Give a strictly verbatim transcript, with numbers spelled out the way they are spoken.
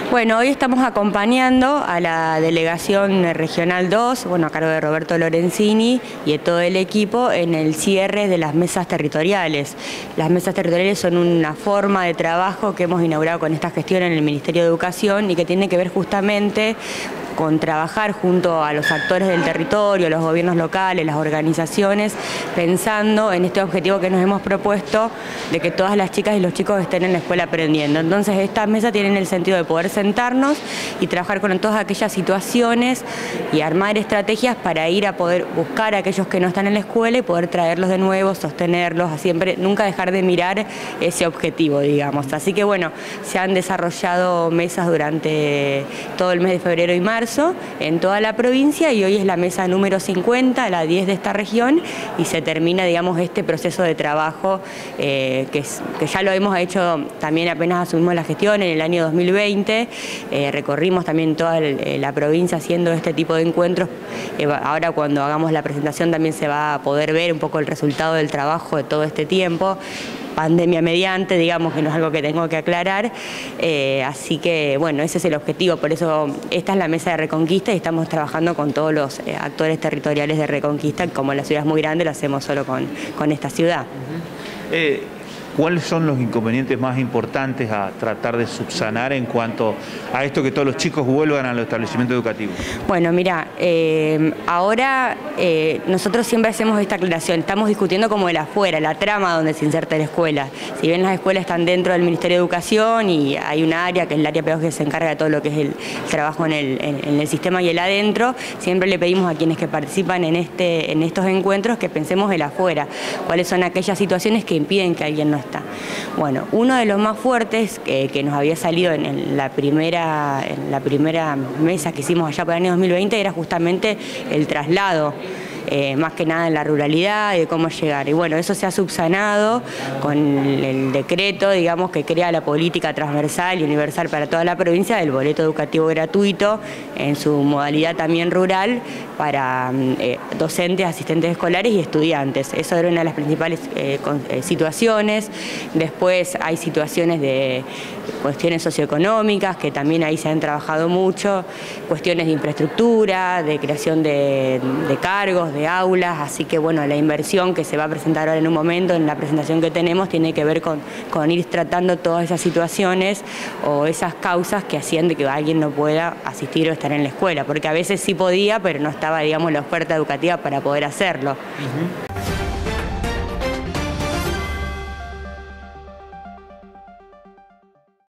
Bueno, hoy estamos acompañando a la delegación regional dos, bueno, a cargo de Roberto Lorenzini y de todo el equipo, en el cierre de las mesas territoriales. Las mesas territoriales son una forma de trabajo que hemos inaugurado con esta gestión en el Ministerio de Educación y que tiene que ver justamente con trabajar junto a los actores del territorio, los gobiernos locales, las organizaciones, pensando en este objetivo que nos hemos propuesto de que todas las chicas y los chicos estén en la escuela aprendiendo. Entonces estas mesas tienen el sentido de poder sentarnos y trabajar con todas aquellas situaciones y armar estrategias para ir a poder buscar a aquellos que no están en la escuela y poder traerlos de nuevo, sostenerlos, siempre, nunca dejar de mirar ese objetivo, digamos. Así que bueno, se han desarrollado mesas durante todo el mes de febrero y marzo en toda la provincia y hoy es la mesa número cincuenta, la diez de esta región, y se termina, digamos, este proceso de trabajo eh, que, es, que ya lo hemos hecho también apenas asumimos la gestión en el año dos mil veinte, eh, recorrimos también toda el, la provincia haciendo este tipo de encuentros. Eh, ahora cuando hagamos la presentación también se va a poder ver un poco el resultado del trabajo de todo este tiempo, pandemia mediante, digamos, que no es algo que tengo que aclarar, eh, así que bueno, ese es el objetivo, por eso esta es la mesa de Reconquista y estamos trabajando con todos los eh, actores territoriales de Reconquista, como la ciudad es muy grande, lo hacemos solo con, con esta ciudad. Uh-huh. eh, ¿Cuáles son los inconvenientes más importantes a tratar de subsanar en cuanto a esto que todos los chicos vuelvan a los establecimientos educativos? Bueno, mira, eh, ahora eh, nosotros siempre hacemos esta aclaración, estamos discutiendo como el afuera, la trama donde se inserta la escuela. Si bien las escuelas están dentro del Ministerio de Educación y hay un área, que es el área pedagógica, que se encarga de todo lo que es el trabajo en el, en, en el sistema y el adentro, siempre le pedimos a quienes que participan en, este, en estos encuentros que pensemos el afuera, cuáles son aquellas situaciones que impiden que alguien no está. Bueno, uno de los más fuertes que, que nos había salido en, en, la primera, en la primera mesa que hicimos allá para el año dos mil veinte era justamente el traslado. Eh, más que nada en la ruralidad y de cómo llegar. Y bueno, eso se ha subsanado con el decreto, digamos, que crea la política transversal y universal para toda la provincia del boleto educativo gratuito, en su modalidad también rural, para eh, docentes, asistentes escolares y estudiantes. Eso era una de las principales eh, con, eh, situaciones. Después hay situaciones de cuestiones socioeconómicas, que también ahí se han trabajado mucho, cuestiones de infraestructura, de creación de, de cargos, de aulas, así que bueno, la inversión que se va a presentar ahora en un momento, en la presentación que tenemos, tiene que ver con, con ir tratando todas esas situaciones o esas causas que hacían de que alguien no pueda asistir o estar en la escuela, porque a veces sí podía, pero no estaba, digamos, la oferta educativa para poder hacerlo. Uh-huh.